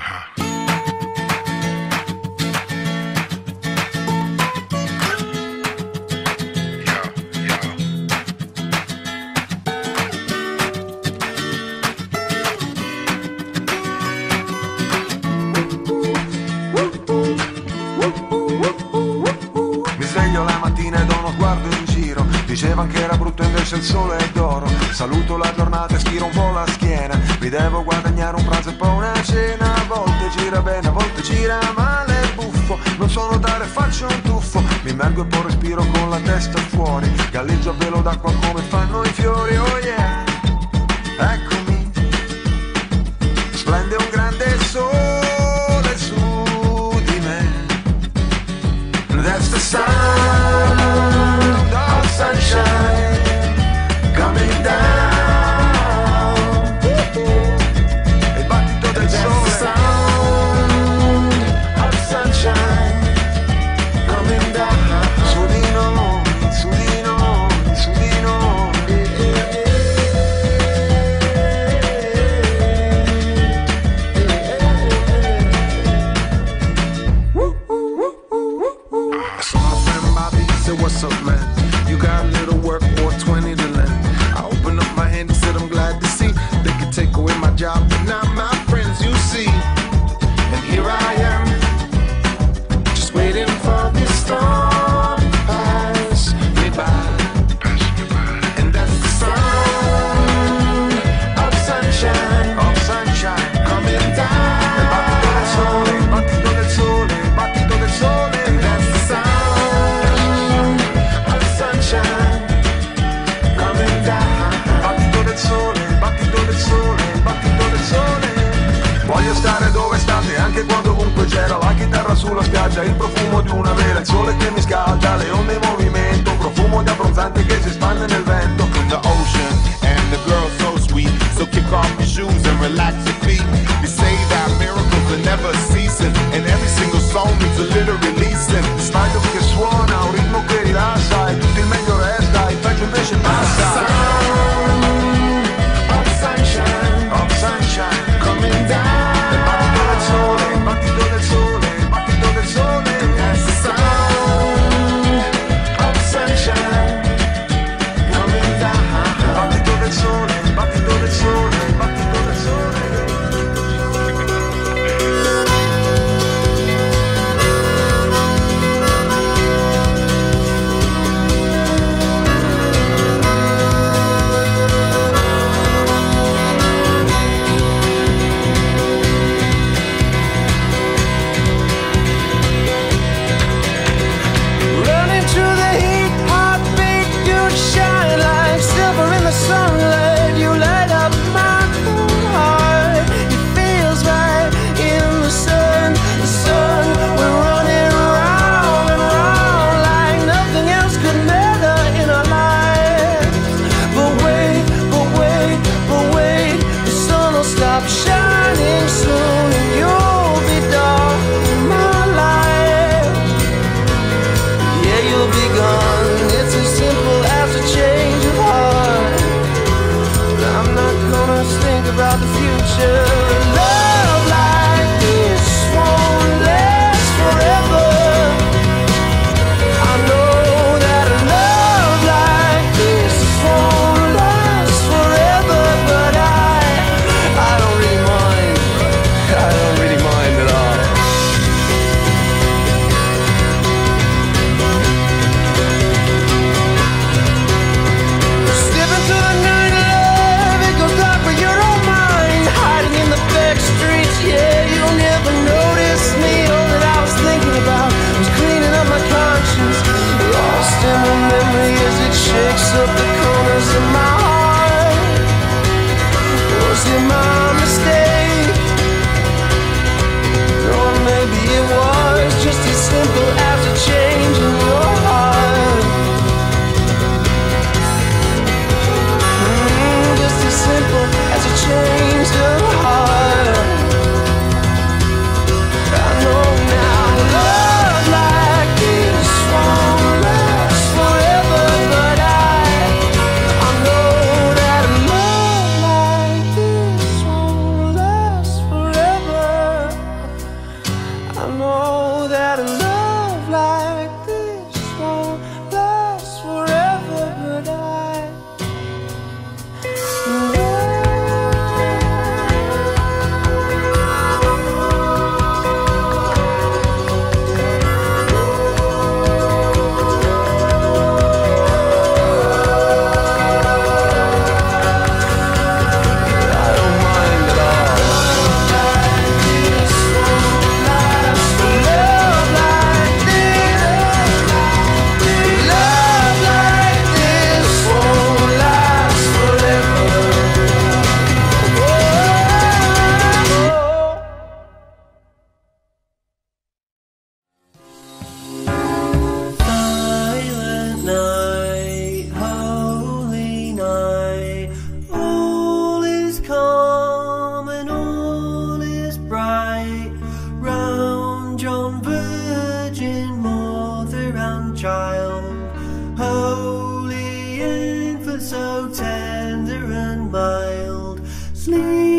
Dicevano che era brutto invece il sole è d'oro. Saluto la giornata e stiro un po' la schiena. Mi devo guadagnare un pranzo e poi una cena. A volte gira bene, a volte gira male, è buffo. Non so nuotare, faccio un tuffo. Mi immergo e poi respiro con la testa fuori. Galleggio a velo d'acqua come fanno i fiori. Oh yeah, eccomi. Splende un grande sole su di me. That's the sound of sunshine coming down. Il battito del sole. Sound of sunshine coming down. Su di noi, su di noi, su di noi. Sono fan Bobby, said what's up man? You got a little work or 20 to lend. I opened up my hand and said I'm glad to see they could take away my job, but not my friends, you see. And here I am, just waiting for this storm to pass me by. And that's the sound of sunshine coming down. Il battito del sole, il battito del sole, il battito del sole. And that's the sound of sunshine coming down. Il battito del sole, il battito del sole, il battito del sole. Voglio stare dove state, anche quando ovunque c'era la chitarra sulla spiaggia, il profumo di una vela, il sole che mi scalda, le onde in movimento, profumo di abbronzante che si spande nel vento. The ocean and the girl so sweet, so kick off your shoes and relax your feet. They say that miracles are never ceasing, and every single song needs a little releasing. Sbaglio che suona, un ritmo che rilassa, e tutto il meglio resta, il peggio invece passa. Of sunshine coming down. Il battito del sole, il battito del sole, il battito del sole. And that's the sound of sunshine coming down. Il battito del sole, il battito del sole, il battito del sole. Running through the heat, heartbeat, you shine like silver in the sunlight. You light up my heart. It feels right in the sun. The sun, we're running round and round like nothing else could matter in our lives. But wait, but wait, but wait, the sun will stop shining soon and you'll be dark in my life. Yeah, you'll be gone. It's as simple as a change of heart. I'm not gonna think about the future. Love like this won't last forever. I know that a love like this won't last forever, but I don't really mind. I don't really mind at all. Step into the night, love, it goes dark, but you don't mind. Hiding in the backstreet sleep.